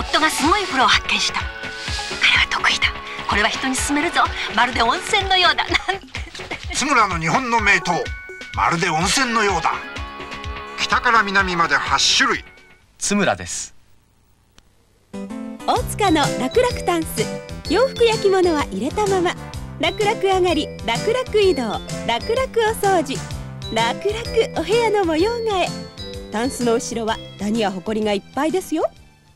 夫がすごい風呂を発見した。彼は得意だ。これは人に勧めるぞ。まるで温泉のようだ。なんて津村の日本の名湯、まるで温泉のようだ。北から南まで8種類。 津村です。 大塚の楽々タンス。洋服や着物は入れたまま。楽々上がり、楽々移動、楽々お掃除、楽々お部屋の模様替え。タンスの後ろはダニやホコリがいっぱいですよ。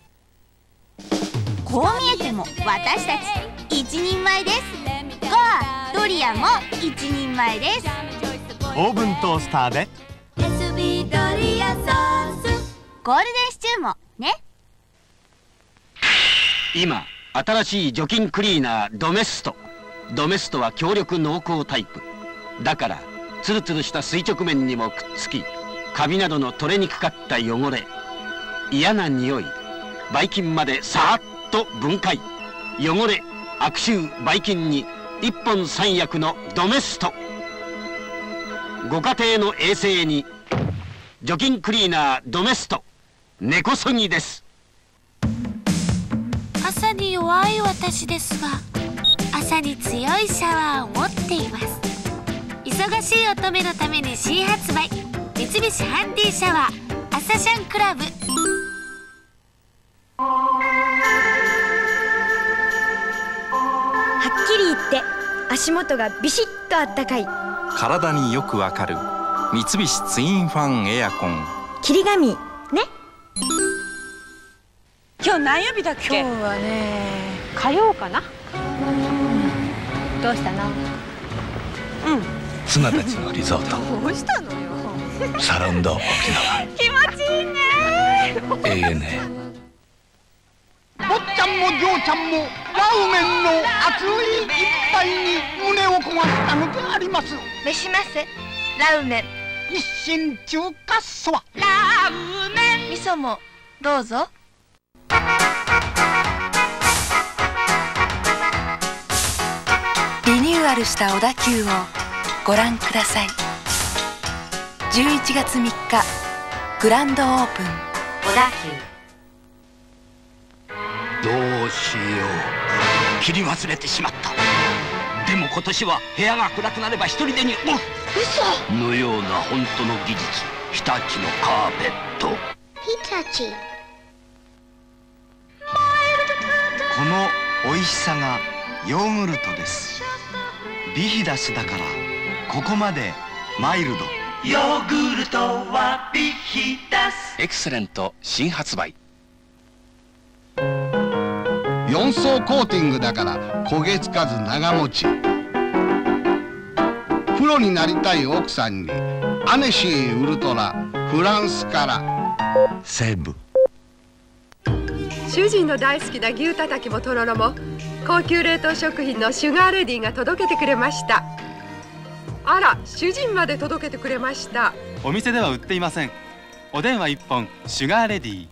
こう見えても私たち一人前です。ドリアも一人前です。 オーブントースターで SB ドリアソースゴールデンシチューもね。 今新しい除菌クリーナードメスト。ドメストは強力濃厚タイプだから、ツルツルした垂直面にもくっつき、カビなどの取れにくかった汚れ、嫌な匂い、ばい菌までさーっと分解。汚れ、悪臭、ばい菌に一本三役のドメスト。ご家庭の衛生に除菌クリーナードメスト。根こそぎです。 朝に弱い私ですが、朝に強いシャワーを持っています。忙しい乙女のために新発売、三菱ハンディシャワー朝シャンクラブ。 はっきり言って足元がビシッとあったかい。 体によくわかる三菱ツインファンエアコン。 霧ヶ峰ね。 今日何曜日だっけ？ 今日はね、 火曜かな。 どうしたの？ 妻たちのリゾート。 どうしたのよ。 サラウンド沖縄。 気持ちいいね。 ANA。 坊ちゃんも嬢ちゃんもラーメンの熱い一杯に胸を焦がしたのであります。 召しますラーメン。 一心中華そば。 ラーメン。味噌もどうぞ。 リニューアルした小田急をご覧ください。11月3日グランドオープン。小田急。 どうしよう、切り忘れてしまった。でも今年は部屋が暗くなれば一人でに嘘のような本当の技術、日立のカーペット。 日立。 この美味しさがヨーグルトです。ビヒダスだからここまでマイルド。 ヨーグルトはビヒダス。 エクセレント新発売。 4層コーティングだから焦げつかず長持ち。プロになりたい奥さんにアネシーウルトラフランスから西部。 主人の大好きな牛たたきもとろろも高級冷凍食品のシュガーレディが届けてくれました。あら、主人まで届けてくれました。 お店では売っていません。お電話1本シュガーレディ。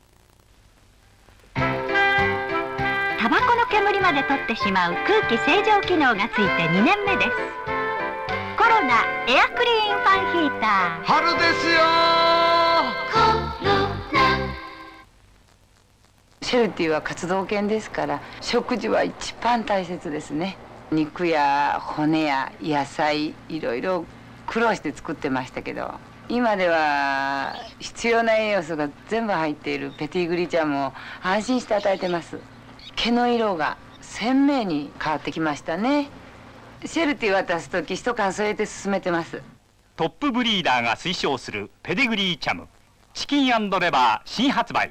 タバコの煙まで取ってしまう空気清浄機能がついて2年目です。コロナエアクリーンファンヒーター。 春ですよコロナ。 シェルティは活動犬ですから食事は一番大切ですね。肉や骨や野菜いろいろ苦労して作ってましたけど、今では必要な栄養素が全部入っているペティグリちゃんも安心して与えてます。毛の色が鮮明に変わってきましたね。シェルティ渡す時一缶添えて進めてます。 トップブリーダーが推奨するペディグリーチャムチキン&レバー新発売。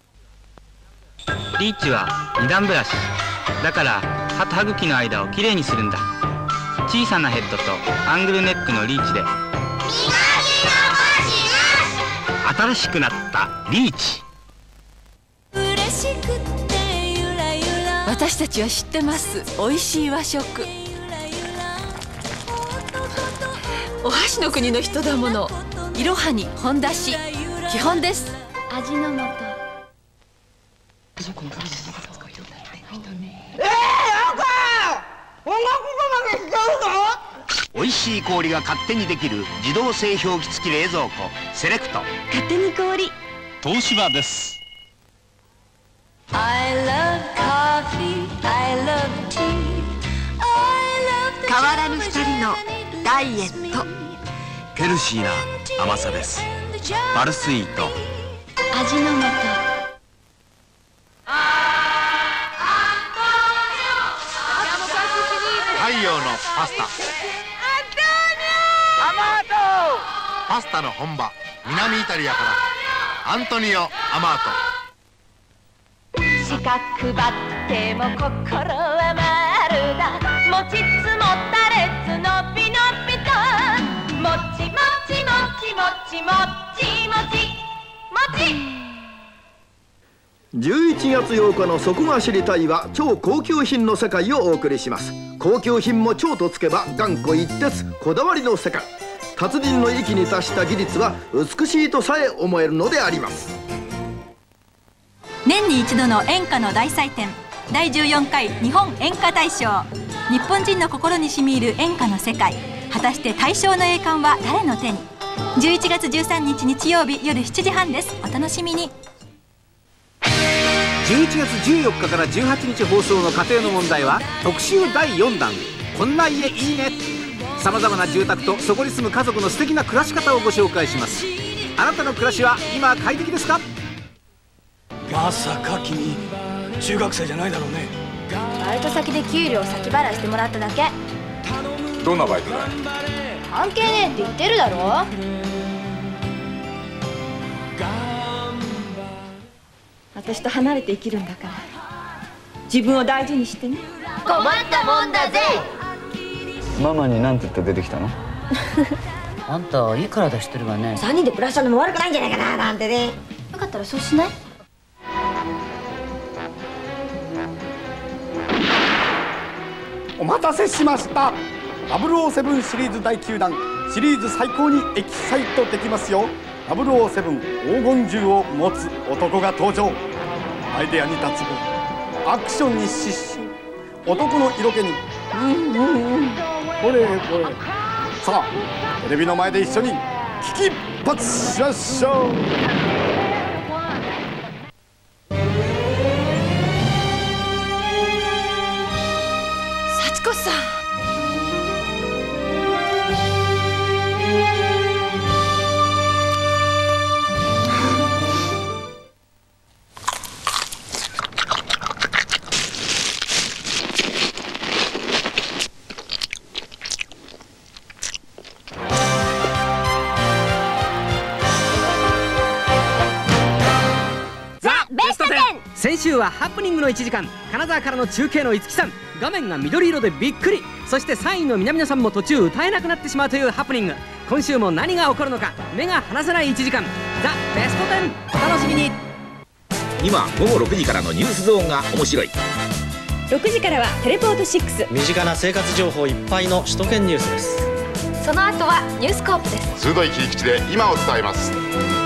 リーチは2段ブラシだから歯と歯茎の間をきれいにするんだ。小さなヘッドとアングルネックのリーチで新しくなったリーチ。 私たちは知ってます。美味しい和食。お箸の国の人だもの。いろはに本だし基本です。 味の素。 おいしい氷が勝手にできる自動製氷機付き冷蔵庫セレクト。 勝手に氷。 東芝です。 あイエット。 ヘルシーな甘さです。パルスイート。 味の素。 太陽のパスタ。パスタの本場南イタリアからアントニオ・アマート。 四角ばっても心は丸だ。もちつもたれつのびのびと、もちもちもちもちもちもちもち。 11月8日のそこが知りたいは超高級品の世界をお送りします。高級品も超とつけば頑固一徹、こだわりの世界。達人の域に達した技術は美しいとさえ思えるのであります。 年に一度の演歌の大祭典、第14回日本演歌大賞。日本人の心にしみ入る演歌の世界、果たして大賞の栄冠は誰の手に。11月13日日曜日夜7時半です。お楽しみに。 11月14日から18日放送の家庭の問題は特集第4弾、こんな家いいね。さまざまな住宅とそこに住む家族の素敵な暮らし方をご紹介します。あなたの暮らしは今快適ですか？ まさか君中学生じゃないだろうね。 バイト先で給料先払いしてもらっただけ。 どんなバイトだよ。 関係ねえって言ってるだろ。 私と離れて生きるんだから自分を大事にしてね。 困ったもんだぜ。 ママに何て言って出てきたの？ あんたいい体してるわね。 3人で暮らしたのも悪くないんじゃないかななんてね。よかったらそうしない？ お待たせしました。007シリーズ第9弾、シリーズ最高にエキサイトできますよ。007黄金銃を持つ男が登場。アイデアに脱帽、アクションに失神、男の色気にこれこれ。さあテレビの前で一緒に危機一髪しましょう。 幸子さん。 先週はハプニングの1時間、金沢からの中継の五木さん、画面が緑色でびっくり。そして3位の南野さんも途中歌えなくなってしまうというハプニング。今週も何が起こるのか目が離せない1時間、ザ・ベスト10、お楽しみに。 今午後6時からのニュースゾーンが面白い。 6時からはテレポート6。 身近な生活情報いっぱいの首都圏ニュースです。 その後はニュースコープです。 鋭い切り口で今を伝えます。